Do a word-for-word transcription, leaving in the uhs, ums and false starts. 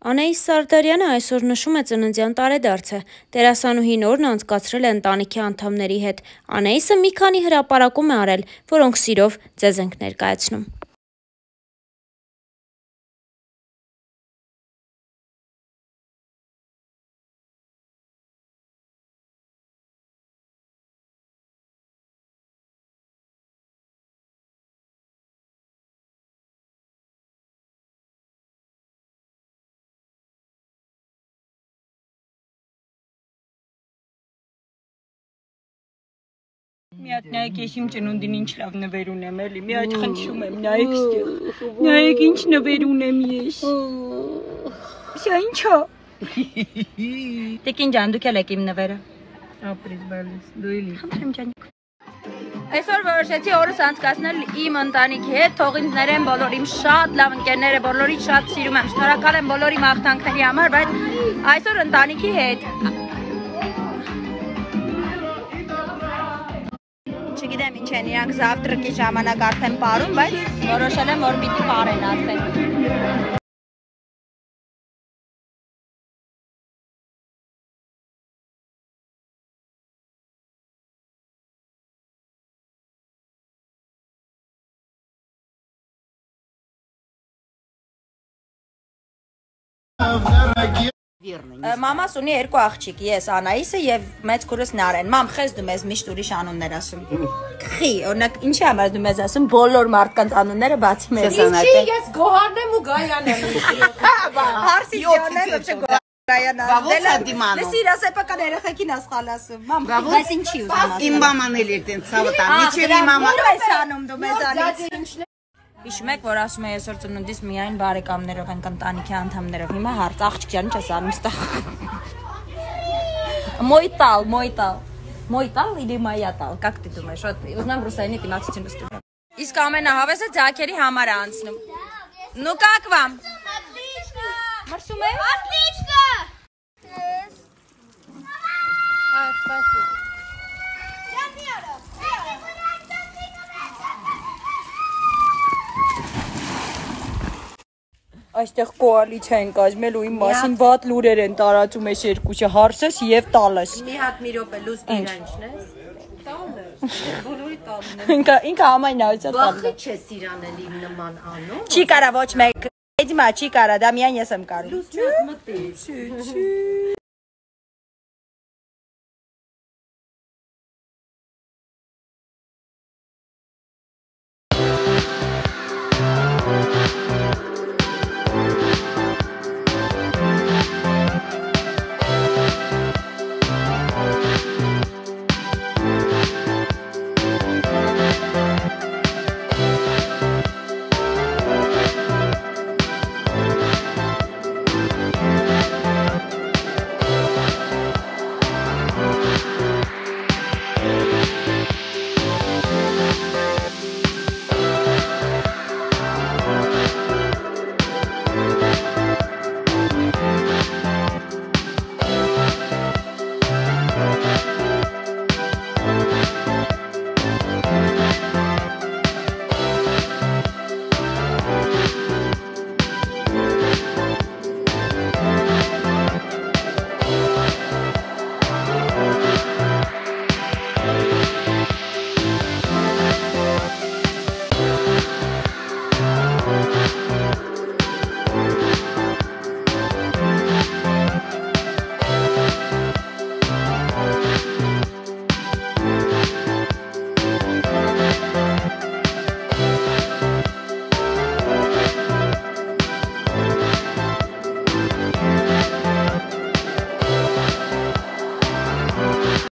Անաիս Սարդարյանը այսօր նշում է ծննդյան տարեդարձը։ Դերասանուհին օրն անցկացրել է ընտանիքի անդամների հետ։ Անաիսը մի քանի հրապարակում է արել, որոնք սիրով ձեզ ենք ներկայացնում։ Մի հատ նայեք ես իմ ծնունդին ինչ լավ նվեր ունեմ էլի, մի հատ խնդրում եմ, նայեք ստեղ, նայեք ինչ նվեր ունեմ ես, սա ինչա, տեք ինչ ան դուք էլ եք իմ նվերը, ապրիս բալիս, դու էլի, խնդրեմ ջանիկ, այսօր որոշեցի օրս անցկացնել իմ ընտանիքի հետ, թող ինձ ներեն բոլոր իմ շատ լավ ընկերները, բոլորից շատ սիրում եմ, շնորհակալ եմ բոլորի մաղթանքների համար, բայց այսօր ընտանիքի հետ Չգիտեմ ինչ են իրանք զավտրկի ժամանակ արդեն պարում, բայց որոշել եմ, որ պիտի պարեն արդեն։ Մամաս ունի երկու աղջիկ, ես Անաիսը եւ մեծ քուրս Նարեն։ Մամ, խես դու մեզ միշտ ուրիշ անուններ ասում։ Խի, օրինակ, ինչի համար դու մեզ ասում բոլոր մարդկանց անունները բացի մեզ։ Ինչի ես Գոհարն եմ ու Գայան եմ։ Հարսիսյանն է, ոչ Գոհարն։ Դե սիրասեփական երեխեքին ասխալ ասում։ Մամ, բայց ինչի ուզում ասում։ Իմ մաման էլ էր տենց ցավը տան։ Միջև իմ մաման։ Ո՞ր ես անում դու մեզանից։ Հիշում եք, որ ասում է այսօր ծնունդիս միայն բարեկամներով ենք ընտանիքի անդամներով։ Հիմա հարց աղջիկ ջան, ինչ ես անում ստեղ։ Мой тал, мой тал. Мой тал или моя тал, как ты думаешь? Вот узнам русайни тематичную студию. Իսկ ամենահավեսը ձակերի համար է անցնում։ Ну как вам? Отлично. Маршуме? Отлично. А, спасибо. Այստեղ կոալիցիա են կազմել ու իմ մասին վատ լուրեր են տարածում այս երկուսը, հարսս եւ տալս։ Մի հատ մի րոպե լույս դիրանջն ես։ Տալը։ Բոլորի տալն է։ Ինքը ինքը ամենայնացած տալն է։ Բախի չէ սիրանել իմ նման անուն։ Չի կարա ոչ մեկ։ Էդիմա չի կարա, դա միայն ես եմ կարող։ Լույս մտի։